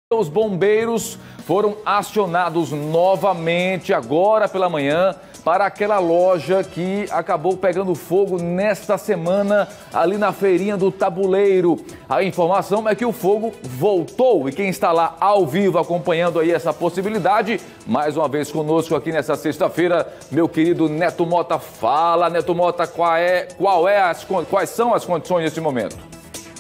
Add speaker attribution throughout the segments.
Speaker 1: Os bombeiros foram acionados novamente agora pela manhã para aquela loja que acabou pegando fogo nesta semana ali na feirinha do Tabuleiro. A informação é que o fogo voltou e quem está lá ao vivo acompanhando aí essa possibilidade, mais uma vez conosco aqui nessa sexta-feira, meu querido Neto Mota. Fala, Neto Mota, quais são as condições nesse momento?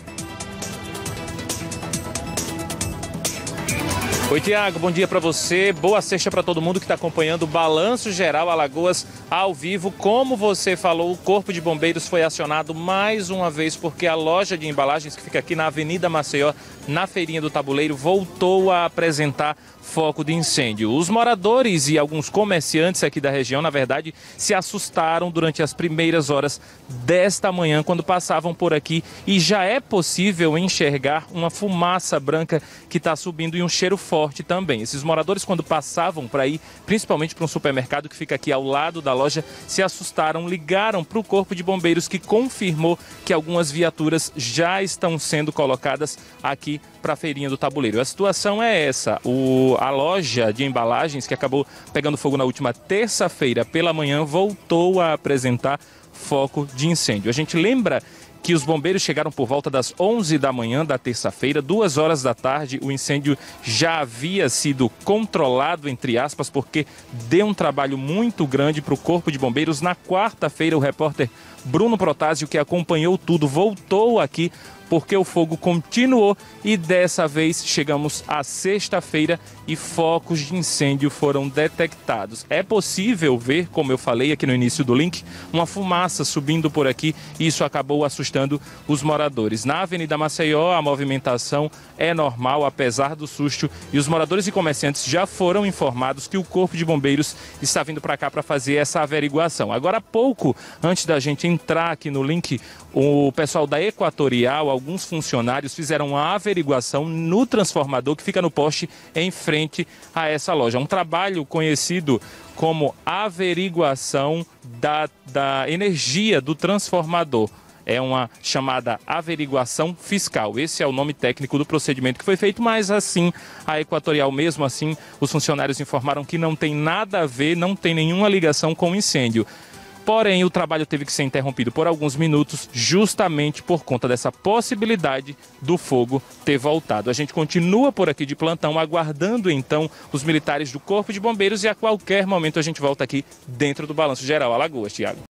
Speaker 2: Oi, Tiago, bom dia para você, boa sexta para todo mundo que está acompanhando o Balanço Geral Alagoas ao vivo. Como você falou, o Corpo de Bombeiros foi acionado mais uma vez porque a loja de embalagens que fica aqui na Avenida Maceió, na feirinha do Tabuleiro, voltou a apresentar foco de incêndio. Os moradores e alguns comerciantes aqui da região, na verdade, se assustaram durante as primeiras horas desta manhã, quando passavam por aqui e já é possível enxergar uma fumaça branca que está subindo e um cheiro forte também. Esses moradores, quando passavam para ir, principalmente para um supermercado que fica aqui ao lado da loja, se assustaram, ligaram para o Corpo de Bombeiros, que confirmou que algumas viaturas já estão sendo colocadas aqui para a feirinha do Tabuleiro. A situação é essa: a loja de embalagens, que acabou pegando fogo na última terça-feira pela manhã, voltou a apresentar foco de incêndio. A gente lembra que os bombeiros chegaram por volta das 11 da manhã da terça-feira, 2 horas da tarde, o incêndio já havia sido controlado, entre aspas, porque deu um trabalho muito grande para o Corpo de Bombeiros. Na quarta-feira, o repórter Bruno Protásio, que acompanhou tudo, voltou aqui porque o fogo continuou e dessa vez chegamos à sexta-feira e focos de incêndio foram detectados. É possível ver, como eu falei aqui no início do link, uma fumaça subindo por aqui e isso acabou assustando os moradores. Na Avenida Maceió, a movimentação é normal, apesar do susto, e os moradores e comerciantes já foram informados que o Corpo de Bombeiros está vindo para cá para fazer essa averiguação. Agora há pouco, antes da gente entrar aqui no link, o pessoal da Equatorial, alguns funcionários fizeram uma averiguação no transformador que fica no poste em frente a essa loja. Um trabalho conhecido como averiguação da energia do transformador. É uma chamada averiguação fiscal. Esse é o nome técnico do procedimento que foi feito, mas assim, a Equatorial, mesmo assim, os funcionários informaram que não tem nada a ver, não tem nenhuma ligação com o incêndio. Porém, o trabalho teve que ser interrompido por alguns minutos, justamente por conta dessa possibilidade do fogo ter voltado. A gente continua por aqui de plantão, aguardando então os militares do Corpo de Bombeiros, e a qualquer momento a gente volta aqui dentro do Balanço Geral Alagoas, Tiago.